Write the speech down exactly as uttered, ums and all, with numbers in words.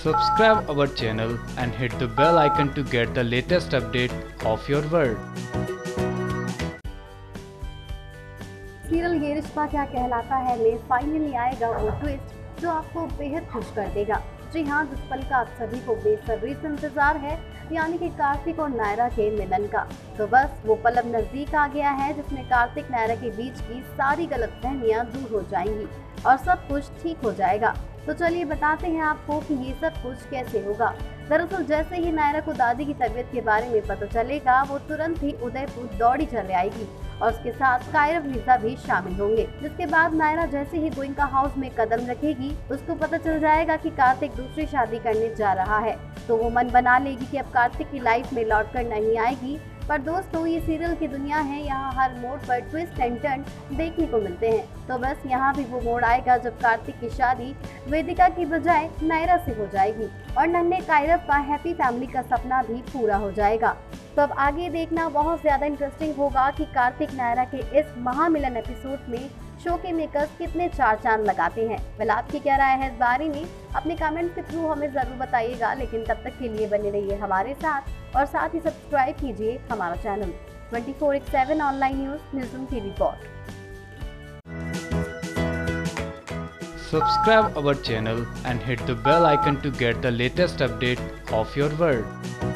Subscribe our channel and hit the bell icon to get the latest update of your world. Serial Yeh Rishta क्या कहलाता है में finally आएगा वो ट्विस्ट जो आपको बेहद खुश कर देगा। जी हाँ, जिस पल का आप सभी को बेसब्री से इंतजार है, यानी कि कार्तिक और नायरा के मिलन का। तो बस वो पल अब नजदीक आ गया है जिसमें कार्तिक नायरा के बीच की सारी गलतफहमियां दूर हो जाएंगी और सब कुछ ठीक हो जाएगा। तो चलिए बताते हैं आपको कि ये सब कुछ कैसे होगा। दरअसल जैसे ही नायरा को दादी की तबीयत के बारे में पता चलेगा, वो तुरंत ही उदयपुर दौड़ी चले आएगी और उसके साथ कायरव मिर्जा भी शामिल होंगे। जिसके बाद नायरा जैसे ही गोइंका हाउस में कदम रखेगी, उसको पता चल जाएगा कि कार्तिक दूसरी शादी करने जा रहा है। तो वो मन बना लेगी कि अब कार्तिक की लाइफ में लौट कर नहीं आएगी। पर दोस्तों, ये सीरियल की दुनिया है, यहाँ हर मोड़ पर ट्विस्ट एंड टर्न देखने को मिलते हैं। तो बस यहाँ भी वो मोड़ आएगा जब कार्तिक की शादी वेदिका की बजाय नायरा से हो जाएगी और नन्हे कायरव का हैप्पी फैमिली का सपना भी पूरा हो जाएगा। तो अब आगे देखना बहुत ज्यादा इंटरेस्टिंग होगा कि कार्तिक नायरा के इस महामिलन एपिसोड में शो के मेकर्स कितने चार चांद लगाते हैं। वेल, आपकी क्या राय है इस बारे में? अपने कमेंट के थ्रू हमें जरूर बताइएगा। लेकिन तब तक के लिए बने रहिए हमारे साथ और साथ ही सब्सक्राइब कीजिए हमारा channel twenty four by seven online news newsroom की report. Subscribe our channel and hit the bell icon to get the latest update of your world.